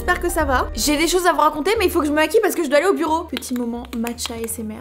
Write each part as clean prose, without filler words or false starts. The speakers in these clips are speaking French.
j'espère que ça va. J'ai des choses à vous raconter, mais il faut que je me maquille parce que je dois aller au bureau. Petit moment matcha ASMR.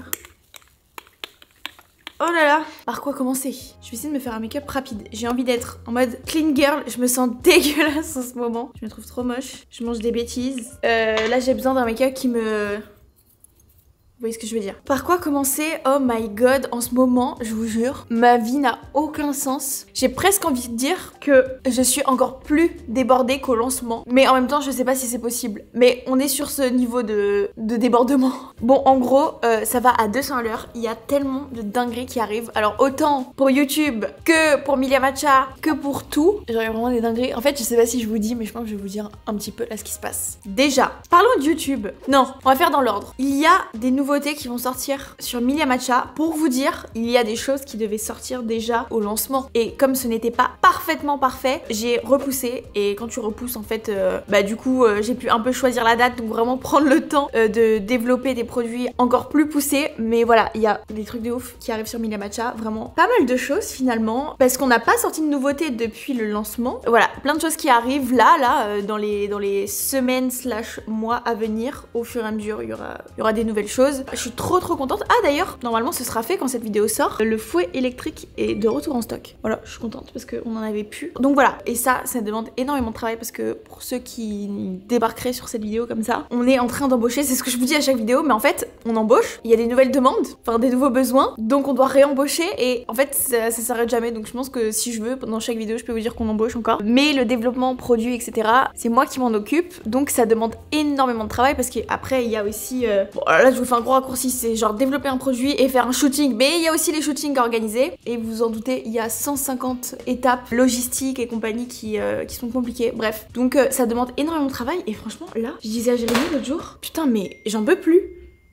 Oh là là, par quoi commencer? Je vais essayer de me faire un make-up rapide. J'ai envie d'être en mode clean girl. Je me sens dégueulasse en ce moment. Je me trouve trop moche. Je mange des bêtises. Là, j'ai besoin d'un make-up qui me... Vous voyez ce que je veux dire? Par quoi commencer? Oh my god, en ce moment, je vous jure, ma vie n'a aucun sens. J'ai presque envie de dire que je suis encore plus débordée qu'au lancement. Mais en même temps, je sais pas si c'est possible. Mais on est sur ce niveau de débordement. Bon, en gros, ça va à 200 à l'heure. Il y a tellement de dingueries qui arrivent. Alors, autant pour YouTube que pour Milia Matcha, que pour tout. J'aurais vraiment des dingueries. En fait, je sais pas si je vous dis, mais je pense que je vais vous dire un petit peu là ce qui se passe. Déjà, parlons de YouTube. Non, on va faire dans l'ordre. Il y a des nouveautés qui vont sortir sur Milia Matcha. Pour vous dire, il y a des choses qui devaient sortir déjà au lancement. Et comme ce n'était pas parfaitement parfait, j'ai repoussé. Et quand tu repousses, en fait, du coup, j'ai pu un peu choisir la date. Donc vraiment prendre le temps de développer des produits encore plus poussés. Mais voilà, il y a des trucs de ouf qui arrivent sur Milia Matcha. Vraiment pas mal de choses finalement. Parce qu'on n'a pas sorti de nouveautés depuis le lancement. Voilà, plein de choses qui arrivent là, dans les semaines / mois à venir. Au fur et à mesure, il y aura des nouvelles choses. Je suis trop contente. Ah d'ailleurs, normalement ce sera fait quand cette vidéo sort. Le fouet électrique est de retour en stock. Voilà, je suis contente parce qu'on en avait plus. Donc voilà, et ça demande énormément de travail parce que pour ceux qui débarqueraient sur cette vidéo comme ça, on est en train d'embaucher, c'est ce que je vous dis à chaque vidéo, mais en fait, on embauche, il y a des nouvelles demandes, enfin des nouveaux besoins, donc on doit réembaucher et en fait ça s'arrête jamais. Donc je pense que si je veux, pendant chaque vidéo, je peux vous dire qu'on embauche encore. Mais le développement produit, etc., c'est moi qui m'en occupe, donc ça demande énormément de travail parce qu'après il y a aussi... Bon là je vous fais un gros raccourci, c'est genre développer un produit et faire un shooting, mais il y a aussi les shootings organisés et vous vous en doutez, il y a 150 étapes logistiques et compagnie qui sont compliquées, bref. Donc ça demande énormément de travail et franchement là, je disais à Jérémy l'autre jour, putain mais j'en peux plus.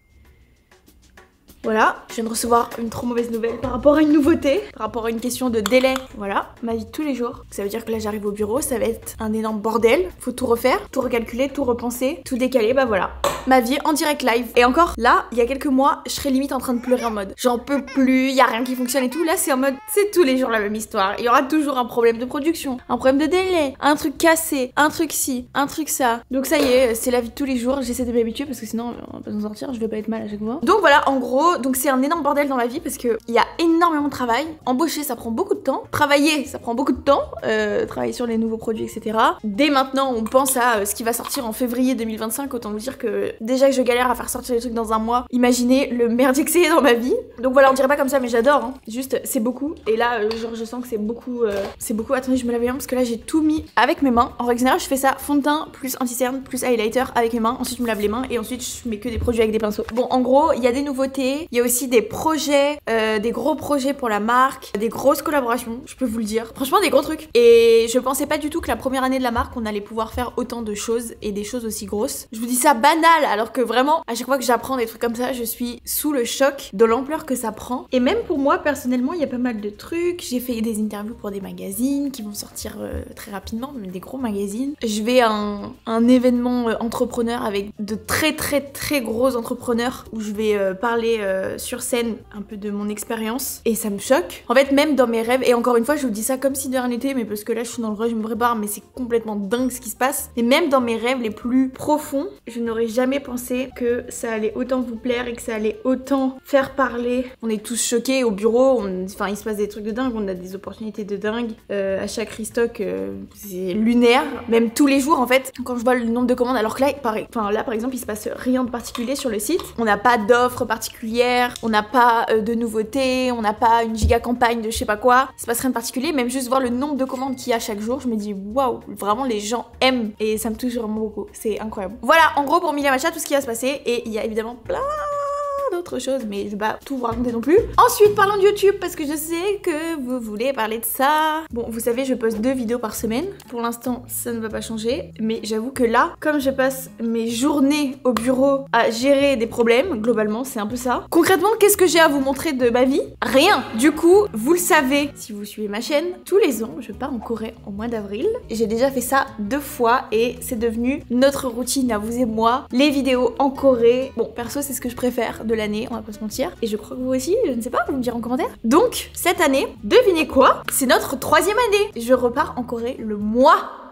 Voilà, je viens de recevoir une trop mauvaise nouvelle par rapport à une nouveauté, par rapport à une question de délai. Voilà, ma vie de tous les jours. Ça veut dire que là j'arrive au bureau, ça va être un énorme bordel. Faut tout refaire, tout recalculer, tout repenser, tout décaler, bah voilà. Ma vie en direct live. Et encore, là, il y a quelques mois, je serais limite en train de pleurer en mode j'en peux plus, il y a rien qui fonctionne et tout. Là c'est en mode c'est tous les jours la même histoire. Il y aura toujours un problème de production, un problème de délai, un truc cassé, un truc ci, un truc ça. Donc ça y est, c'est la vie de tous les jours. J'essaie de m'habituer parce que sinon on va pas s'en sortir, je vais pas être mal à chaque fois. Donc voilà, en gros, donc c'est un énorme bordel dans ma vie parce que il y a énormément de travail. Embaucher ça prend beaucoup de temps, travailler ça prend beaucoup de temps, travailler sur les nouveaux produits, etc. Dès maintenant on pense à ce qui va sortir en février 2025. Autant vous dire que déjà que je galère à faire sortir les trucs dans un mois, imaginez le merdier que c'est dans ma vie. Donc voilà, on dirait pas comme ça mais j'adore hein. Juste c'est beaucoup et là genre je sens que c'est beaucoup. Attendez, je me lave les mains parce que là j'ai tout mis avec mes mains. En règle générale je fais ça fond de teint plus anti-cerne plus highlighter avec mes mains, ensuite je me lave les mains et ensuite je mets que des produits avec des pinceaux. Bon en gros il y a des nouveautés, il y a aussi des projets, des gros projets pour la marque, des grosses collaborations, je peux vous le dire. Franchement des gros trucs. Et je pensais pas du tout que la première année de la marque on allait pouvoir faire autant de choses et des choses aussi grosses. Je vous dis ça banal alors que vraiment à chaque fois que j'apprends des trucs comme ça je suis sous le choc de l'ampleur que ça prend. Et même pour moi personnellement il y a pas mal de trucs. J'ai fait des interviews pour des magazines qui vont sortir très rapidement, mais des gros magazines. Je vais à un événement entrepreneur avec de très gros entrepreneurs où je vais parler sur scène un peu de mon expérience et ça me choque. En fait même dans mes rêves, et encore une fois je vous dis ça comme si de rien n'était mais parce que là je suis dans le rush, je me prépare mais c'est complètement dingue ce qui se passe. Et même dans mes rêves les plus profonds, je n'aurais jamais pensé que ça allait autant vous plaire et que ça allait autant faire parler. On est tous choqués au bureau, enfin il se passe des trucs de dingue, on a des opportunités de dingue. À chaque restock c'est lunaire, même tous les jours en fait. Quand je vois le nombre de commandes, alors que là pareil, enfin là par exemple il se passe rien de particulier sur le site. On n'a pas d'offres particulières, on n'a pas de nouveautés, on n'a pas une giga campagne de je sais pas quoi. Il se passe rien de particulier, même juste voir le nombre de commandes qu'il y a chaque jour, je me dis waouh, vraiment les gens aiment et ça me touche vraiment beaucoup, c'est incroyable. Voilà en gros pour Milia Matcha tout ce qui va se passer et il y a évidemment plein d'autres choses mais je vais pas tout vous raconter non plus. Ensuite parlons de YouTube parce que je sais que vous voulez parler de ça. Bon vous savez je poste 2 vidéos par semaine. Pour l'instant ça ne va pas changer mais j'avoue que là comme je passe mes journées au bureau à gérer des problèmes, globalement c'est un peu ça. Concrètement qu'est-ce que j'ai à vous montrer de ma vie? Rien. Du coup vous le savez si vous suivez ma chaîne, tous les ans je pars en Corée au mois d'avril. J'ai déjà fait ça 2 fois et c'est devenu notre routine à vous et moi, les vidéos en Corée. Bon perso c'est ce que je préfère de l'année, on va pas se mentir. Et je crois que vous aussi, je ne sais pas, vous me direz en commentaire. Donc, cette année, devinez quoi? C'est notre 3e année. Je repars en Corée le mois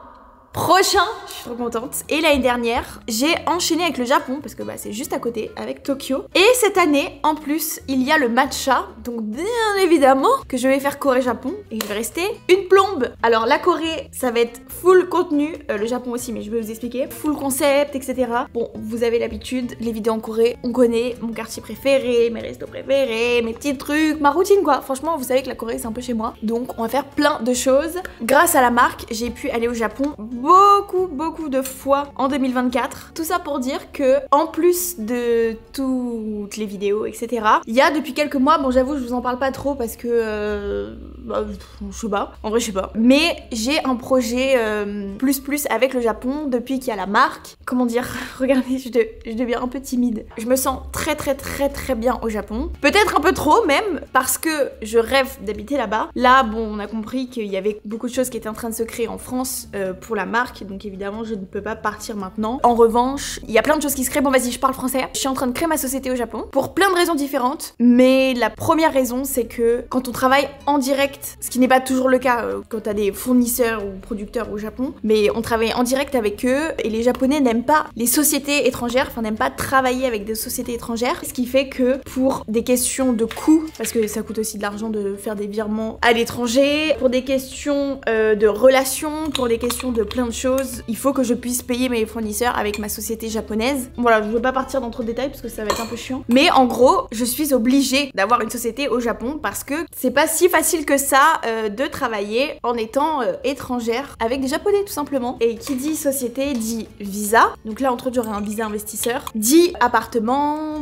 prochain. Je suis trop contente. Et l'année dernière, j'ai enchaîné avec le Japon parce que bah, c'est juste à côté avec Tokyo. Et cette année, en plus, il y a le matcha. Donc bien évidemment que je vais faire Corée-Japon et je vais rester une plombe. Alors la Corée, ça va être full contenu, le Japon aussi, mais je vais vous expliquer. Full concept, etc. Bon, vous avez l'habitude, les vidéos en Corée, on connaît mon quartier préféré, mes restos préférés, mes petits trucs, ma routine quoi. Franchement, vous savez que la Corée c'est un peu chez moi. Donc on va faire plein de choses. Grâce à la marque, j'ai pu aller au Japon beaucoup de fois en 2024. Tout ça pour dire que en plus de toutes les vidéos, etc. Il y a depuis quelques mois, bon j'avoue je vous en parle pas trop parce que bah, je sais pas, en vrai je sais pas. Mais j'ai un projet plus avec le Japon depuis qu'il y a la marque. Comment dire, regardez, je deviens un peu timide. Je me sens très bien au Japon. Peut-être un peu trop même parce que je rêve d'habiter là-bas. Là bon on a compris qu'il y avait beaucoup de choses qui étaient en train de se créer en France pour la marque. Donc évidemment je ne peux pas partir maintenant. En revanche, il y a plein de choses qui se créent. Bon vas-y je parle français. Je suis en train de créer ma société au Japon pour plein de raisons différentes. Mais la première raison c'est que quand on travaille en direct, ce qui n'est pas toujours le cas quand t'as des fournisseurs ou producteurs au Japon, mais on travaille en direct avec eux et les Japonais n'aiment pas les sociétés étrangères, enfin n'aiment pas travailler avec des sociétés étrangères, ce qui fait que pour des questions de coûts, parce que ça coûte aussi de l'argent de faire des virements à l'étranger, pour des questions de relations, pour des questions de plein de choses, il faut que je puisse payer mes fournisseurs avec ma société japonaise. Voilà, je veux pas partir dans trop de détails parce que ça va être un peu chiant, mais en gros, je suis obligée d'avoir une société au Japon parce que c'est pas si facile que ça de travailler en étant étrangère avec des Japonais tout simplement. Et qui dit société dit visa. Donc là entre autres j'aurai un visa investisseur. Dit appartement,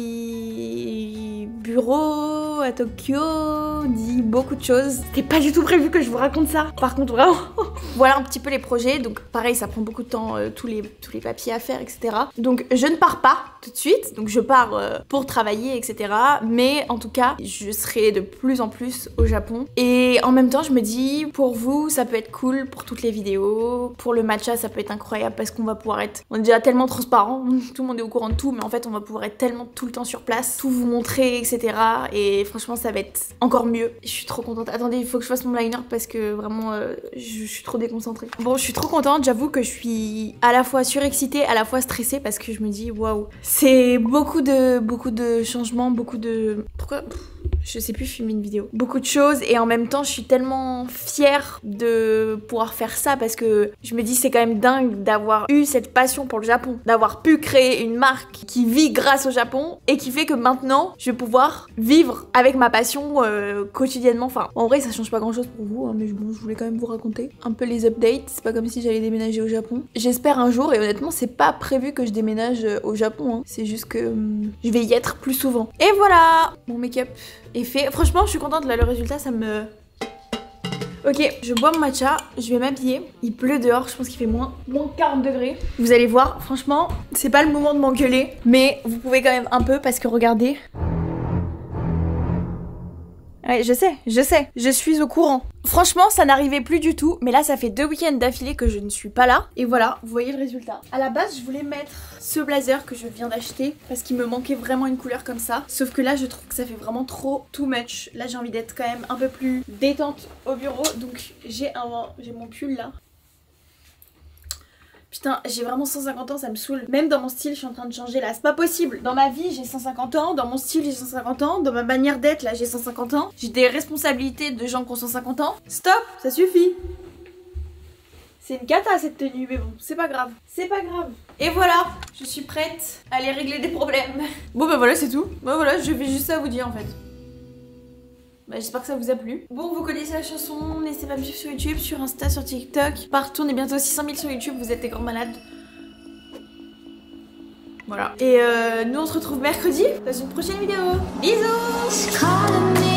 dit bureau à Tokyo, dit beaucoup de choses. C'était pas du tout prévu que je vous raconte ça. Par contre vraiment, voilà un petit peu les projets. Donc pareil ça prend beaucoup de temps, tous les papiers à faire, etc. Donc je ne pars pas tout de suite. Donc je pars pour travailler, etc. Mais en tout cas je serai de plus en plus au Japon. Et en même temps je me dis pour vous ça peut être cool pour toutes les vidéos, pour le matcha ça peut être incroyable parce qu'on va pouvoir être, on est déjà tellement transparent, tout le monde est au courant de tout, mais en fait on va pouvoir être tellement tout le temps sur place, tout vous montrer, etc. Et franchement ça va être encore mieux. Je suis trop contente. Attendez, il faut que je fasse mon liner parce que vraiment je suis trop déconcentrée. Bon je suis trop contente, j'avoue que je suis à la fois surexcitée, à la fois stressée parce que je me dis waouh, c'est beaucoup de changements, beaucoup de... Pourquoi je sais plus filmer une vidéo. Beaucoup de choses et en même temps je suis tellement fière de pouvoir faire ça parce que je me dis c'est quand même dingue d'avoir eu cette passion pour le Japon, d'avoir pu créer une marque qui vit grâce au Japon et qui fait que maintenant je vais pouvoir vivre avec ma passion quotidiennement. Enfin en vrai ça change pas grand chose pour vous hein, mais bon je voulais quand même vous raconter un peu les updates. C'est pas comme si j'allais déménager au Japon. J'espère un jour et honnêtement c'est pas prévu que je déménage au Japon hein. C'est juste que je vais y être plus souvent. Et voilà, mon make-up est fait. Franchement je suis contente là, le résultat ça me... Ok, je bois mon matcha, je vais m'habiller. Il pleut dehors, je pense qu'il fait moins 40 degrés. Vous allez voir, franchement, c'est pas le moment de m'engueuler, mais vous pouvez quand même un peu parce que regardez. Ouais, je sais, je suis au courant. Franchement, ça n'arrivait plus du tout, mais là, ça fait 2 week-ends d'affilée que je ne suis pas là. Et voilà, vous voyez le résultat. À la base, je voulais mettre ce blazer que je viens d'acheter parce qu'il me manquait vraiment une couleur comme ça. Sauf que là, je trouve que ça fait vraiment trop too much. Là, j'ai envie d'être quand même un peu plus détente au bureau. Donc, j'ai mon pull là. Putain, j'ai vraiment 150 ans, ça me saoule. Même dans mon style, je suis en train de changer là. C'est pas possible. Dans ma vie, j'ai 150 ans. Dans mon style, j'ai 150 ans. Dans ma manière d'être, là, j'ai 150 ans. J'ai des responsabilités de gens qui ont 150 ans. Stop, ça suffit. C'est une cata cette tenue, mais bon, c'est pas grave. C'est pas grave. Et voilà, je suis prête à aller régler des problèmes. Bon bah voilà, c'est tout. Bah voilà, je vais juste ça vous dire en fait. Bah, j'espère que ça vous a plu. Bon, vous connaissez la chanson, n'hésitez pas à me suivre sur YouTube, sur Insta, sur TikTok. Partout, on est bientôt 600 000 sur YouTube, vous êtes des grands malades. Voilà. Et nous, on se retrouve mercredi dans une prochaine vidéo. Bisous!